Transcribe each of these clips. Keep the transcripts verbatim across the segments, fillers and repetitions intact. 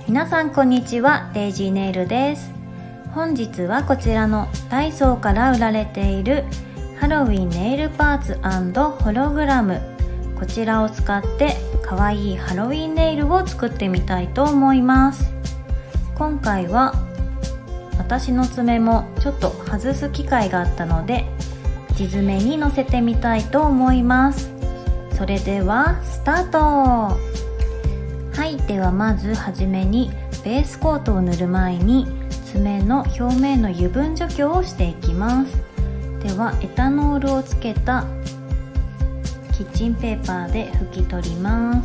皆さんこんにちは、デイジーネイルです。本日はこちらのダイソーから売られているハロウィンネイルパーツ&ホログラム、こちらを使ってかわいいハロウィンネイルを作ってみたいと思います。今回は私の爪もちょっと外す機会があったので地爪にのせてみたいと思います。それではスタート。はい、ではまずはじめにベースコートを塗る前に爪の表面の油分除去をしていきます。ではエタノールをつけたキッチンペーパーで拭き取ります。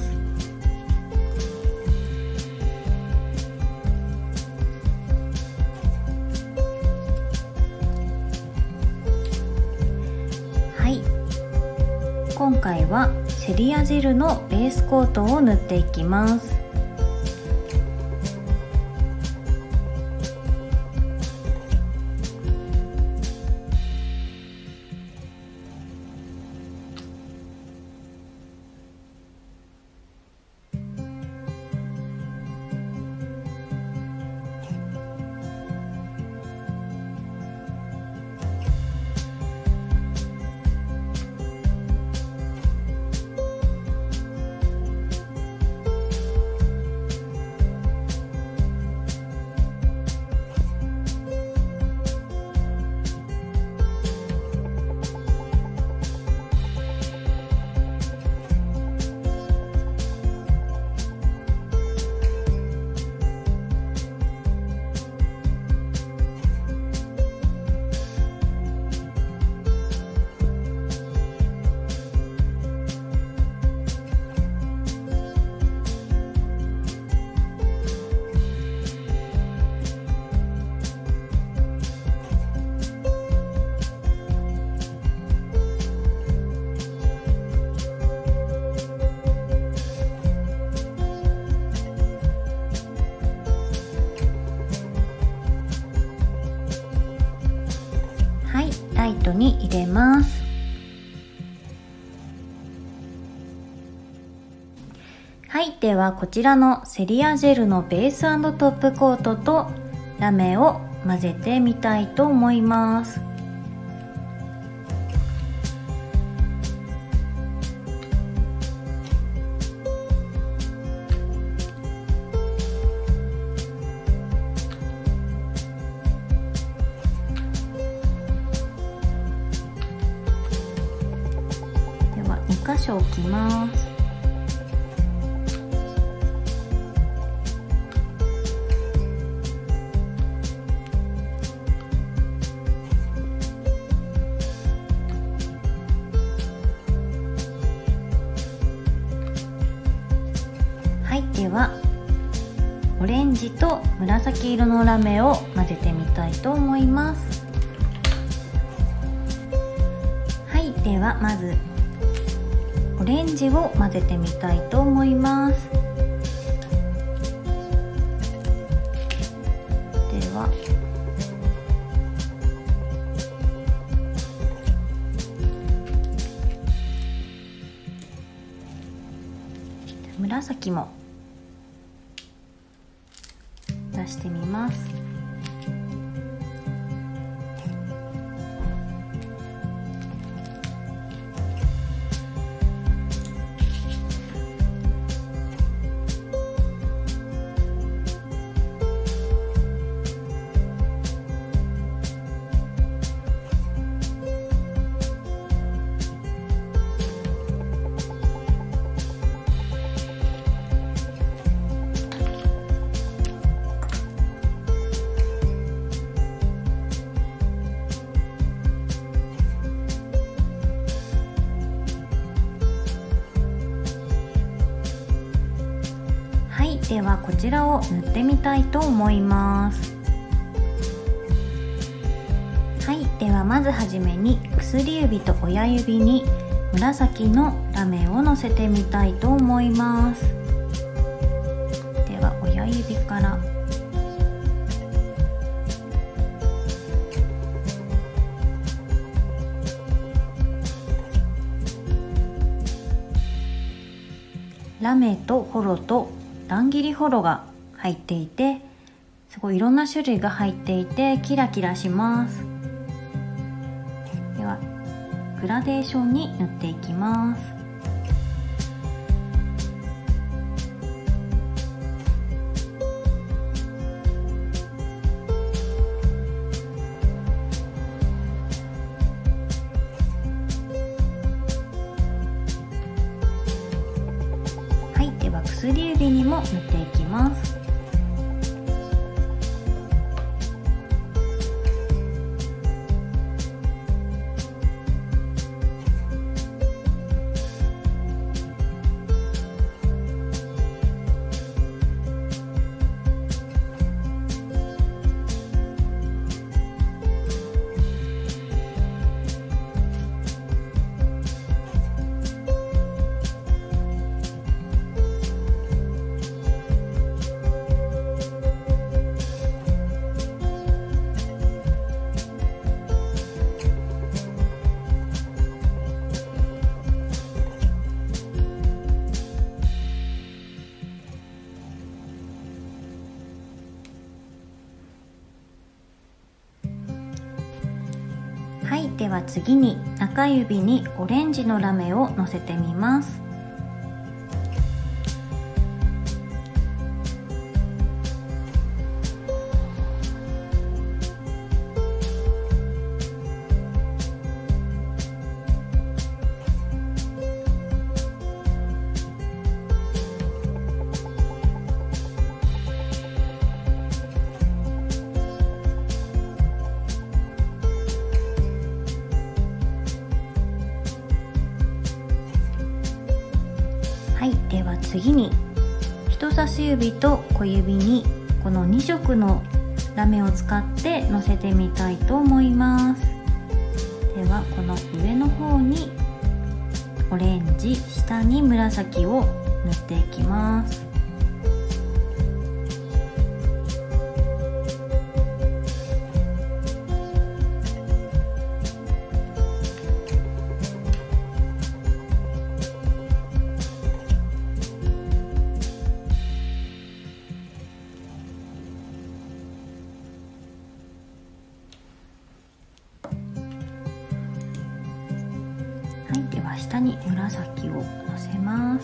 はい、今回はセリアジェルのベースコートを塗っていきます。ライトに入れます。はい、ではこちらのセリアジェルのベース&トップコートとラメを混ぜてみたいと思います。にかしょ置きます。はい、ではオレンジと紫色のラメを混ぜてみたいと思います。はい、ではまずオレンジを混ぜてみたいと思います。では紫も出してみます。ではこちらを塗ってみたいと思います。はい、ではまずはじめに薬指と親指に紫のラメをのせてみたいと思います。では親指からラメとホロと乱切りホロが入っていて、すごいいろんな種類が入っていてキラキラします。ではグラデーションに塗っていきます。はい、では薬指にも塗っていきます。はい、では次に中指にオレンジのラメをのせてみます。はい、では次に人差し指と小指にこのに色のラメを使ってのせてみたいと思います。ではこの上の方にオレンジ、下に紫を塗っていきます。はい、では下に紫をのせます。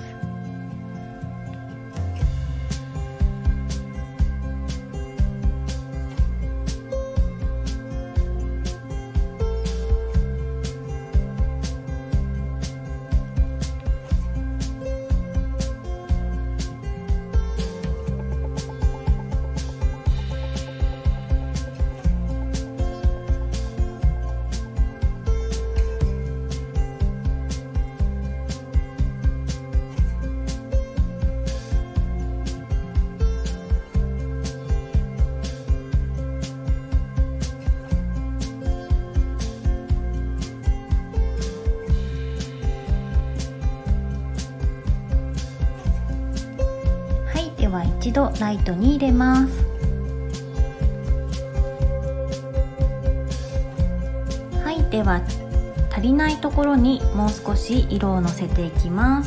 では一度ライトに入れます。はい、では足りないところにもう少し色をのせていきます。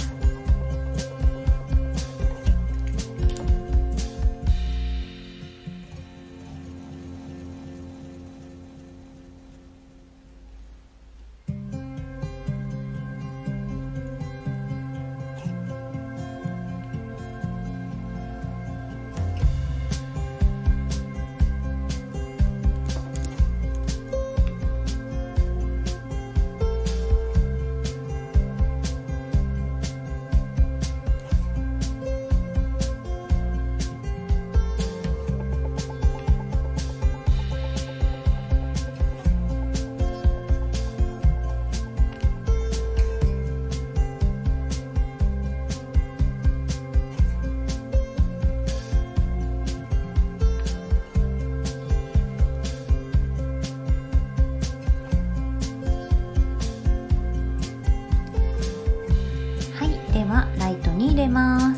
ではライトに入れます。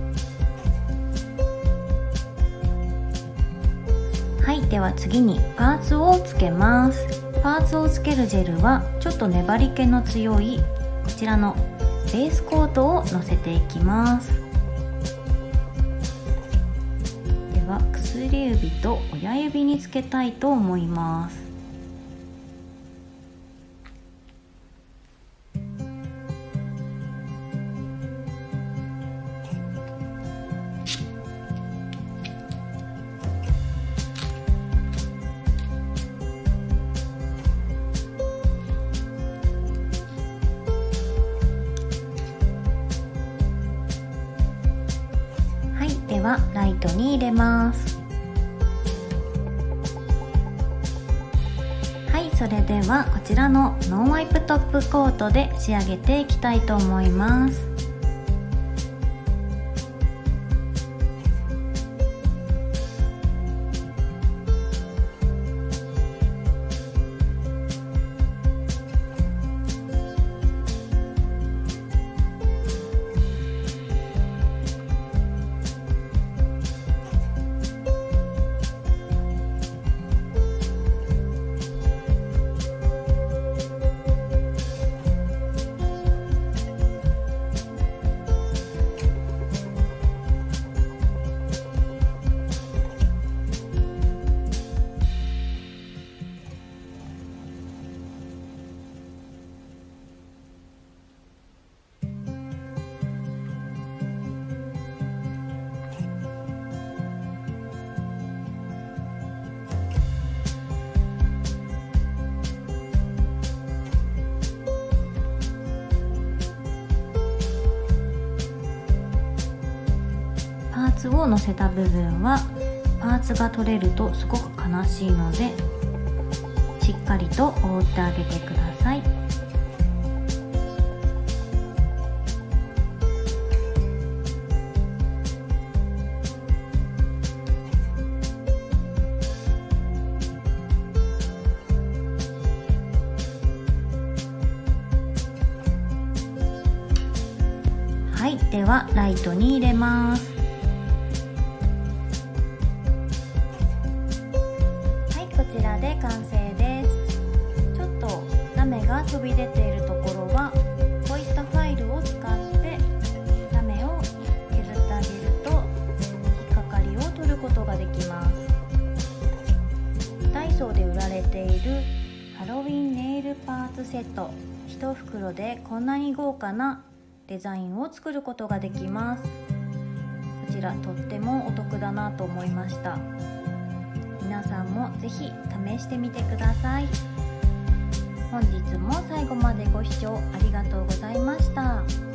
はい、では次にパーツをつけます。パーツをつけるジェルはちょっと粘り気の強いこちらのベースコートをのせていきます。 薬指と親指につけたいと思います。ではライトに入れます。はい、それではこちらのノンワイプトップコートで仕上げていきたいと思います。パーツを乗せた部分はパーツが取れるとすごく悲しいので、しっかりと覆ってあげてください。はい、ではライトに入れます。こちらで完成です。ちょっとラメが飛び出ているところはこういったファイルを使ってラメを削ってあげると引っかかりを取ることができます。ダイソーで売られているハロウィンネイルパーツセットいち袋でこんなに豪華なデザインを作ることができます。こちらとってもお得だなと思いました。皆さんもぜひ試してみてください。本日も最後までご視聴ありがとうございました。